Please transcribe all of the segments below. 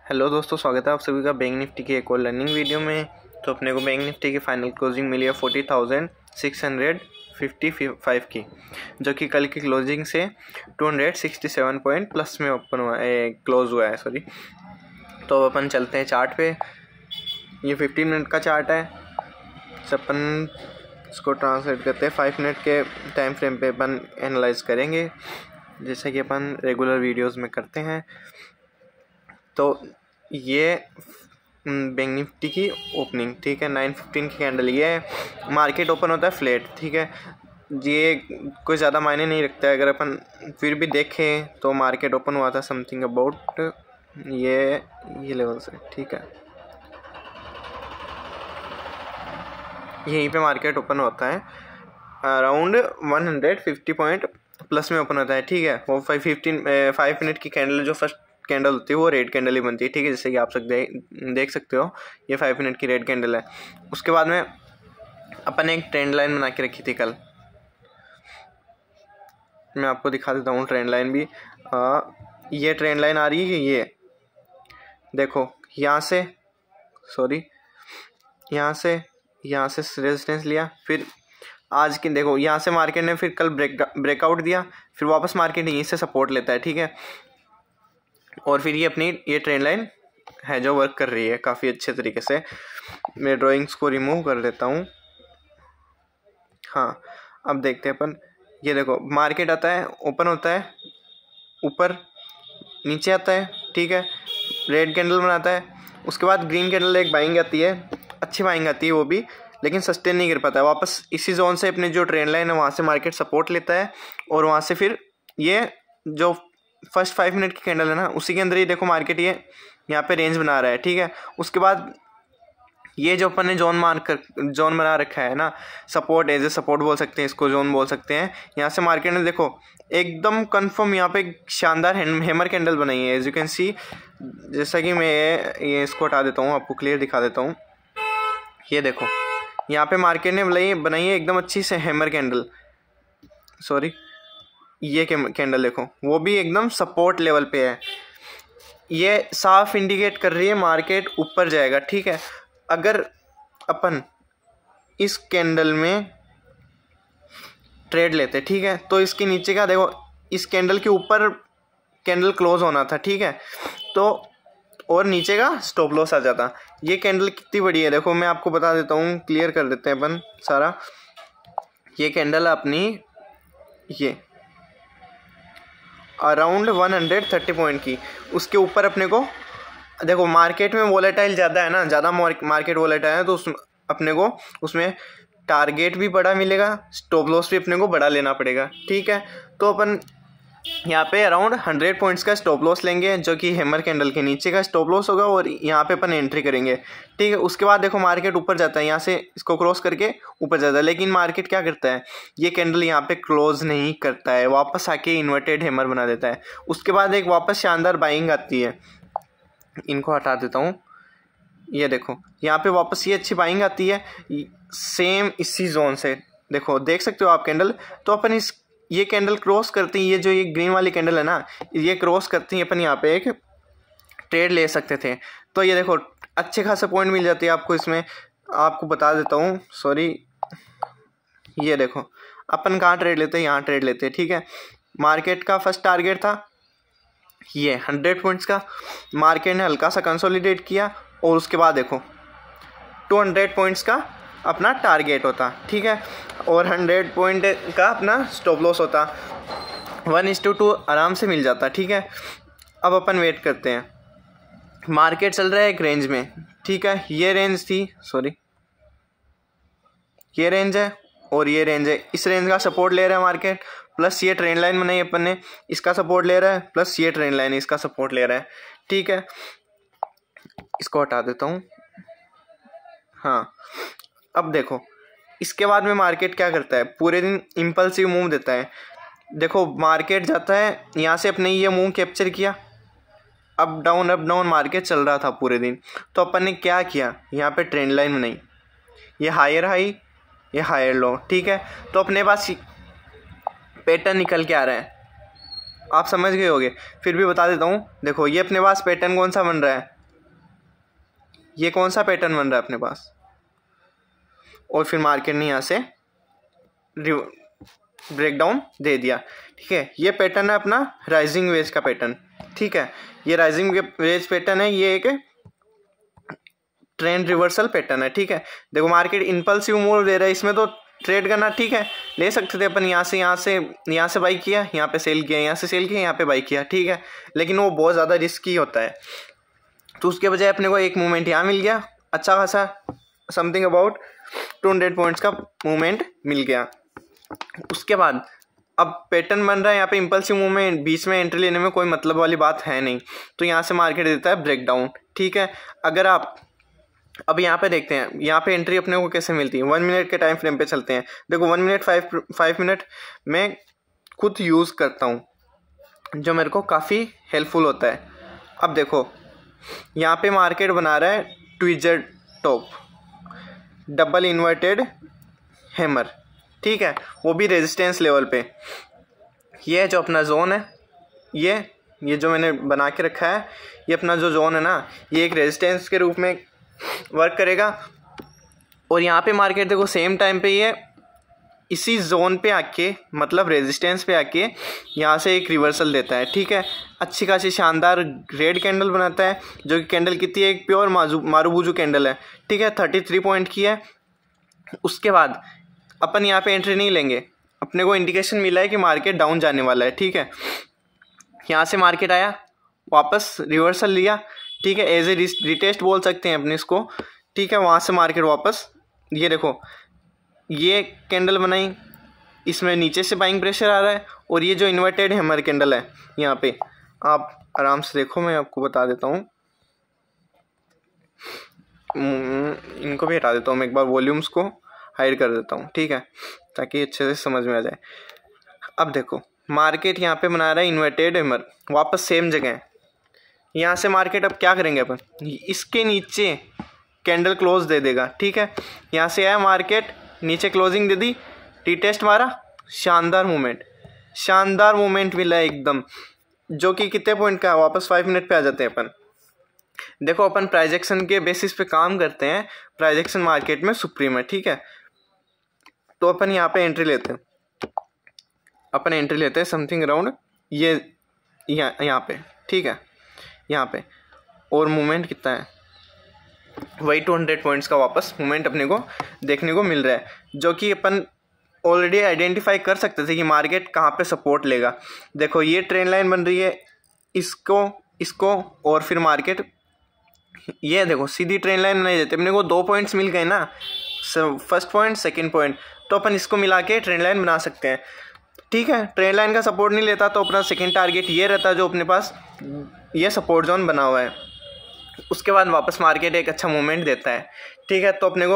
Hello दोस्तों, स्वागत है आप सभी का बैंक निफ्टी की एक और लर्निंग वीडियो में। तो अपने को बैंक निफ्टी की फाइनल क्लोजिंग मिली है 40,655 की, जो कि कल की क्लोजिंग से 267 पॉइंट प्लस में ओपन हुआ है, क्लोज हुआ है सॉरी। तो अपन चलते हैं चार्ट पे। ये 15 मिनट का चार्ट है। अपन इसको ट्रांसलेट करते हैं 5 मिनट के टाइम फ्रेम पे अपन एनालाइज करेंगे, जैसा कि अपन रेगुलर वीडियोस में करते हैं। तो ये बैंक निफ्टी की ओपनिंग, ठीक है, 9:15 की कैंडल। ये मार्केट ओपन होता है फ्लैट, ठीक है। ये कोई ज़्यादा मायने नहीं रखता है। अगर अपन फिर भी देखें तो मार्केट ओपन हुआ था समथिंग अबाउट ये लेवल से, ठीक है। यहीं पे मार्केट ओपन होता है, अराउंड 150 पॉइंट प्लस में ओपन होता है, ठीक है। वो 5 मिनट की कैंडल, जो फर्स्ट कैंडल होती है वो रेड कैंडल ही बनती है, ठीक है। जैसे कि आप सब देख सकते हो, ये 5 मिनट की रेड कैंडल है। उसके बाद में अपन एक ट्रेंड लाइन बना के रखी थी कल। मैं आपको दिखा देता हूँ ट्रेंड लाइन भी। ये ट्रेंड लाइन आ रही है, ये देखो, यहाँ से रेजिस्टेंस लिया, फिर आज की देखो यहाँ से मार्केट ने फिर कल ब्रेकआउट दिया, फिर वापस मार्केट यहीं से सपोर्ट लेता है, ठीक है। और फिर ये अपनी ये ट्रेंड लाइन है जो वर्क कर रही है काफ़ी अच्छे तरीके से। मैं ड्राइंग्स को रिमूव कर देता हूँ। हाँ, अब देखते हैं अपन। ये देखो, मार्केट आता है, ओपन होता है, ऊपर नीचे आता है, ठीक है, रेड कैंडल बनाता है। उसके बाद ग्रीन कैंडल एक बाइंग आती है, अच्छी बाइंग आती है वो भी, लेकिन सस्टेन नहीं कर पाता है। वापस इसी जोन से अपने जो ट्रेंड लाइन है वहाँ से मार्केट सपोर्ट लेता है, और वहाँ से फिर ये जो फर्स्ट 5 मिनट की कैंडल है ना, उसी के अंदर ही देखो मार्केट ये यहाँ पे रेंज बना रहा है, ठीक है। उसके बाद ये जो अपन ने जोन बना रखा है ना, सपोर्ट, एज ए सपोर्ट बोल सकते हैं इसको, जोन बोल सकते हैं। यहाँ से मार्केट ने देखो एकदम कंफर्म यहाँ पे शानदार हैमर कैंडल बनाई है, एज यू कैन सी। जैसा कि मैं ये इसको हटा देता हूँ, आपको क्लियर दिखा देता हूँ। ये देखो, यहाँ पे मार्केट ने बनाई है एकदम अच्छी से हैमर कैंडल, सॉरी, ये कैंडल देखो, वो भी एकदम सपोर्ट लेवल पे है। ये साफ इंडिकेट कर रही है मार्केट ऊपर जाएगा, ठीक है। अगर अपन इस कैंडल में ट्रेड लेते, ठीक है, तो इसके नीचे का देखो, इस कैंडल के ऊपर कैंडल क्लोज होना था, ठीक है, तो और नीचे का स्टॉप लॉस आ जाता। ये कैंडल कितनी बड़ी है देखो, मैं आपको बता देता हूँ, क्लियर कर देते हैं अपन सारा। ये कैंडल अपनी ये अराउंड 130 पॉइंट की, उसके ऊपर अपने को देखो, मार्केट में वोलेटाइल ज़्यादा है ना, ज़्यादा मार्केट वोलेटाइल है, तो अपने को उसमें टारगेट भी बड़ा मिलेगा, स्टॉप लॉस भी अपने को बड़ा लेना पड़ेगा, ठीक है। तो अपन यहाँ पे अराउंड 100 पॉइंट्स का स्टॉप लॉस लेंगे, जो कि हैमर कैंडल के नीचे का स्टॉप लॉस होगा, और यहाँ पे अपन एंट्री करेंगे, ठीक है। उसके बाद देखो मार्केट ऊपर जाता है, यहाँ से इसको क्रॉस करके ऊपर जाता है, लेकिन मार्केट क्या करता है, ये कैंडल यहाँ पे क्लोज नहीं करता है, वापस आके इन्वर्टेड हैमर बना देता है। उसके बाद एक वापस शानदार बाइंग आती है, इनको हटा देता हूँ। ये देखो, यहाँ पे वापस ये अच्छी बाइंग आती है, सेम इसी जोन से देखो, देख सकते हो आप कैंडल। तो अपन ये कैंडल क्रॉस करते हैं, ये जो ये ग्रीन वाली कैंडल है ना, ये क्रॉस करती है, अपन यहाँ पे एक ट्रेड ले सकते थे। तो ये देखो, अच्छे खासे पॉइंट मिल जाती है आपको इसमें। आपको बता देता हूँ, सॉरी, ये देखो अपन कहाँ ट्रेड लेते हैं, यहाँ ट्रेड लेते हैं, ठीक है। मार्केट का फर्स्ट टारगेट था ये 100 पॉइंट्स का, मार्केट ने हल्का सा कंसोलिडेट किया, और उसके बाद देखो 200 पॉइंट्स का अपना टारगेट होता, ठीक है, और 100 पॉइंट का अपना स्टॉप लॉस होता। 1:2 आराम से मिल जाता, ठीक है। अब अपन वेट करते हैं, मार्केट चल रहा है एक रेंज में, ठीक है। ये रेंज थी, सॉरी, ये रेंज है और ये रेंज है। इस रेंज का सपोर्ट ले रहा है मार्केट, प्लस ये ट्रेंड लाइन बनाई अपन ने, इसका सपोर्ट ले रहा है, प्लस ये ट्रेंड लाइन इसका सपोर्ट ले रहा है, ठीक है। इसको हटा देता हूँ। हाँ, अब देखो, इसके बाद में मार्केट क्या करता है, पूरे दिन इम्पल्सिव मूव देता है। देखो मार्केट जाता है, यहाँ से अपने ये मूव कैप्चर किया, अप डाउन मार्केट चल रहा था पूरे दिन। तो अपन ने क्या किया, यहाँ पे ट्रेंड लाइन बनाई, ये हायर हाई, ये हायर लो, ठीक है। तो अपने पास पैटर्न निकल के आ रहा है, आप समझ गए होगे, फिर भी बता देता हूँ। देखो ये अपने पास पैटर्न कौन सा बन रहा है, ये कौन सा पैटर्न बन रहा है अपने पास, और फिर मार्केट ने यहाँ से ब्रेकडाउन दे दिया। ठीक है, ये पैटर्न है अपना राइजिंग वेज का पैटर्न। ठीक है, ये राइजिंग वेज पैटर्न है, ये एक ट्रेंड रिवर्सल पैटर्न है। ठीक है, देखो मार्केट इम्पल्सिव मूव दे रहा है, इसमें तो ट्रेड करना ठीक है, ले सकते थे अपन, यहाँ से बाई किया, यहाँ पे सेल किया, यहाँ से सेल किया, यहाँ पे बाई किया। ठीक है, लेकिन वो बहुत ज़्यादा रिस्की होता है, तो उसके बजाय अपने को एक मूवमेंट यहाँ मिल गया, अच्छा खासा समथिंग अबाउट 200 पॉइंट्स का मूवमेंट मिल गया। उसके बाद अब पैटर्न बन रहा है यहाँ पे इम्पल्सिव मूवमेंट, बीच में एंट्री लेने में कोई मतलब वाली बात है नहीं, तो यहाँ से मार्केट देता है ब्रेकडाउन। ठीक है, अगर आप अब यहाँ पे देखते हैं, यहाँ पे एंट्री अपने को कैसे मिलती है, 1 मिनट के टाइम फ्रेम पे चलते हैं। देखो 1 मिनट 5 मिनट मैं खुद यूज़ करता हूँ, जो मेरे को काफ़ी हेल्पफुल होता है। अब देखो यहाँ पे मार्केट बना रहा है tweezer top, double inverted hammer. ठीक है, वो भी रेजिस्टेंस लेवल पे। ये जो अपना जोन है, ये जो मैंने बना के रखा है, ये अपना जो जोन है ना, ये एक रेजिस्टेंस के रूप में वर्क करेगा। और यहाँ पे मार्केट देखो सेम टाइम पे ये इसी जोन पे आके, मतलब रेजिस्टेंस पे आके यहाँ से एक रिवर्सल देता है। ठीक है, अच्छी खासी शानदार रेड कैंडल बनाता है, जो कि कैंडल कितनी है, एक प्योर मारूबुजू कैंडल है। ठीक है, 33 पॉइंट की है। उसके बाद अपन यहाँ पे एंट्री नहीं लेंगे, अपने को इंडिकेशन मिला है कि मार्केट डाउन जाने वाला है। ठीक है, यहाँ से मार्केट आया, वापस रिवर्सल लिया। ठीक है, एज ए रिटेस्ट बोल सकते हैं अपने इसको। ठीक है, वहाँ से मार्केट वापस, ये देखो ये कैंडल बनाई, इसमें नीचे से बाइंग प्रेशर आ रहा है, और ये जो इन्वर्टेड हैमर कैंडल है यहाँ पे, आप आराम से देखो, मैं आपको बता देता हूँ, इनको भी हटा देता हूँ मैं एक बार, वॉल्यूम्स को हाइड कर देता हूँ। ठीक है, ताकि अच्छे से समझ में आ जाए। अब देखो मार्केट यहाँ पे बना रहा है इन्वर्टेड हैमर, वापस सेम जगह। यहाँ से मार्केट अब क्या करेंगे अपन, इसके नीचे कैंडल क्लोज दे देगा। ठीक है, यहाँ से आया मार्केट, नीचे क्लोजिंग दे दी, टी टेस्ट मारा, शानदार मूवमेंट मिला है एकदम, जो कि कितने पॉइंट का है, वापस 5 मिनट पे आ जाते हैं अपन। देखो अपन प्राइस एक्शन के बेसिस पे काम करते हैं, प्राइस एक्शन मार्केट में सुप्रीम है। ठीक है, तो अपन यहाँ पे एंट्री लेते हैं, समथिंग अराउंड ये यहाँ पे। ठीक है, यहाँ पे, और मूवमेंट कितना है, वही 200 पॉइंट्स का वापस मूवमेंट अपने को देखने को मिल रहा है, जो कि अपन ऑलरेडी आइडेंटिफाई कर सकते थे कि मार्केट कहाँ पे सपोर्ट लेगा। देखो ये ट्रेंड लाइन बन रही है, इसको और फिर मार्केट, ये देखो सीधी ट्रेंड लाइन बनाई देते, अपने को 2 पॉइंट्स मिल गए ना, फर्स्ट पॉइंट सेकंड पॉइंट, तो अपन इसको मिला के ट्रेंड लाइन बना सकते हैं। ठीक है, ट्रेंड लाइन का सपोर्ट नहीं लेता तो अपना सेकंड टारगेट ये रहता है, जो अपने पास ये सपोर्ट जोन बना हुआ है। उसके बाद वापस मार्केट एक अच्छा मूवमेंट देता है। ठीक है, तो अपने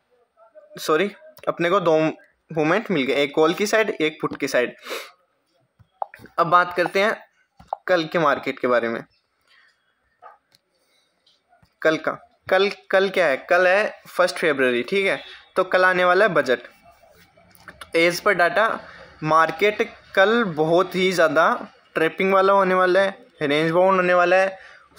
को 2 मूवमेंट मिल गए, एक कॉल की साइड, एक पुट की साइड। अब बात करते हैं कल के मार्केट के बारे में। कल क्या है, कल है 1 फरवरी। ठीक है, तो कल आने वाला है बजट। तो एज पर डाटा मार्केट कल बहुत ही ज़्यादा ट्रैपिंग वाला होने वाला है, रेंज बाउंड होने वाला है।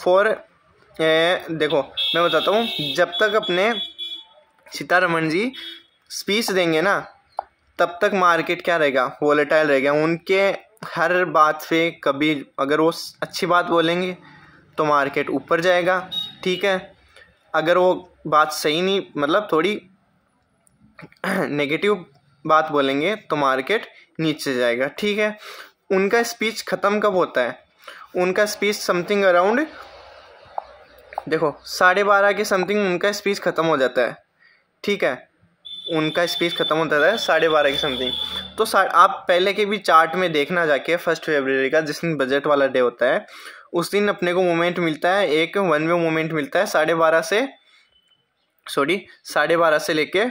देखो मैं बताता हूँ, जब तक अपने सीतारमण जी स्पीच देंगे ना, तब तक मार्केट क्या रहेगा, वोलेटाइल रहेगा। उनके हर बात पे कभी अगर वो अच्छी बात बोलेंगे तो मार्केट ऊपर जाएगा। ठीक है, अगर वो बात सही नहीं, मतलब थोड़ी नेगेटिव बात बोलेंगे तो मार्केट नीचे जाएगा। ठीक है, उनका स्पीच ख़त्म कब होता है, उनका स्पीच समथिंग अराउंड, देखो 12:30 के समथिंग उनका स्पीच ख़त्म हो जाता है। ठीक है, उनका स्पीच ख़त्म होता है 12:30 के समथिंग। तो आप पहले के भी चार्ट में देखना जाके, 1 फरवरी का जिस दिन बजट वाला डे होता है, उस दिन अपने को मूवमेंट मिलता है, एक 1 वे मूवमेंट मिलता है 12:30 से लेके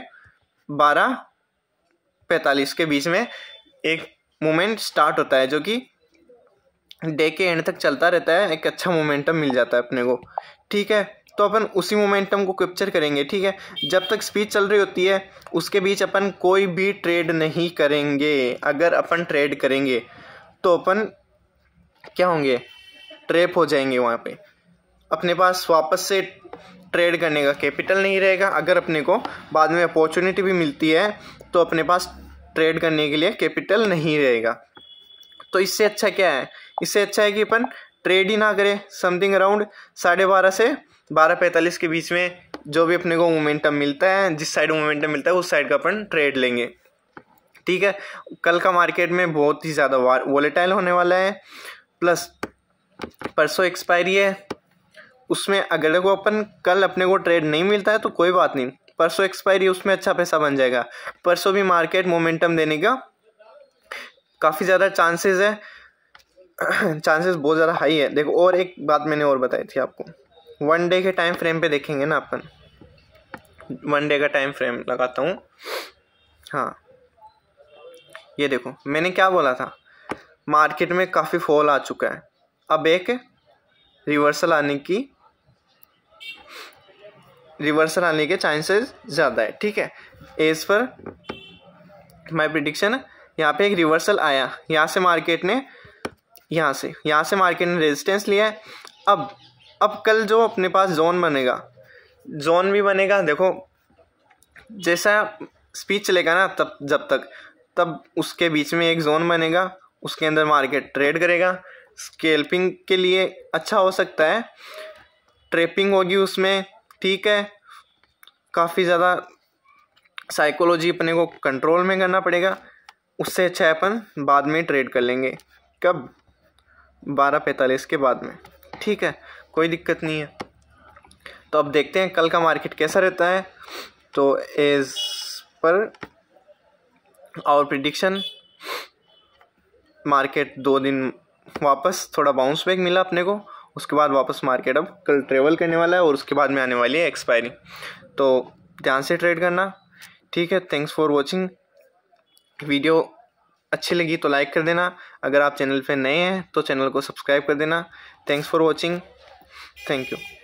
12:45 के बीच में एक मूवमेंट स्टार्ट होता है, जो कि डे के एंड तक चलता रहता है। एक अच्छा मोमेंटम मिल जाता है अपने को। ठीक है, तो अपन उसी मोमेंटम को कैप्चर करेंगे। ठीक है, जब तक स्पीच चल रही होती है उसके बीच अपन कोई भी ट्रेड नहीं करेंगे। अगर अपन ट्रेड करेंगे तो अपन क्या होंगे, ट्रैप हो जाएंगे। वहाँ पे अपने पास वापस से ट्रेड करने का कैपिटल नहीं रहेगा। अगर अपने को बाद में अपॉर्चुनिटी भी मिलती है तो अपने पास ट्रेड करने के लिए कैपिटल नहीं रहेगा। तो इससे अच्छा क्या है, इससे अच्छा है कि अपन ट्रेड ही ना करें। समथिंग अराउंड 12:30 से 12:45 के बीच में जो भी अपने को मोमेंटम मिलता है, जिस साइड मोमेंटम मिलता है उस साइड का अपन ट्रेड लेंगे। ठीक है, कल का मार्केट में बहुत ही ज़्यादा वॉलेटाइल होने वाला है। प्लस परसों एक्सपायरी है, उसमें अगर देखो अपन कल अपने को ट्रेड नहीं मिलता है तो कोई बात नहीं, परसों एक्सपायरी, उसमें अच्छा पैसा बन जाएगा। परसों भी मार्केट मोमेंटम देने का काफ़ी ज़्यादा चांसेस है, चांसेस बहुत ज़्यादा हाई है। देखो और एक बात मैंने और बताई थी आपको, 1 डे के टाइम फ्रेम पे देखेंगे ना अपन, 1 डे का टाइम फ्रेम लगाता हूँ। हाँ, ये देखो मैंने क्या बोला था, मार्केट में काफ़ी फॉल आ चुका है, अब एक रिवर्सल आने के चांसेस ज़्यादा है। ठीक है, एज पर माय प्रिडिक्शन यहाँ पे एक रिवर्सल आया, यहाँ से मार्केट ने रेजिस्टेंस लिया है। अब कल जो अपने पास जोन भी बनेगा। देखो जैसा स्पीच चलेगा ना तब उसके बीच में एक जोन बनेगा, उसके अंदर मार्केट ट्रेड करेगा। स्कैल्पिंग के लिए अच्छा हो सकता है, ट्रेपिंग होगी उसमें। ठीक है, काफ़ी ज़्यादा साइकोलॉजी अपने को कंट्रोल में करना पड़ेगा, उससे अच्छा है अपन बाद में ट्रेड कर लेंगे। कब? 12:45 के बाद में। ठीक है, कोई दिक्कत नहीं है। तो अब देखते हैं कल का मार्केट कैसा रहता है। तो as per hour prediction market 2 दिन वापस थोड़ा बाउंस बैक मिला अपने को, उसके बाद वापस मार्केट अब कल ट्रेवल करने वाला है और उसके बाद में आने वाली है एक्सपायरी। तो ध्यान से ट्रेड करना। ठीक है, थैंक्स फॉर वॉचिंग। वीडियो अच्छी लगी तो लाइक कर देना, अगर आप चैनल पे नए हैं तो चैनल को सब्सक्राइब कर देना। Thanks for watching, thank you.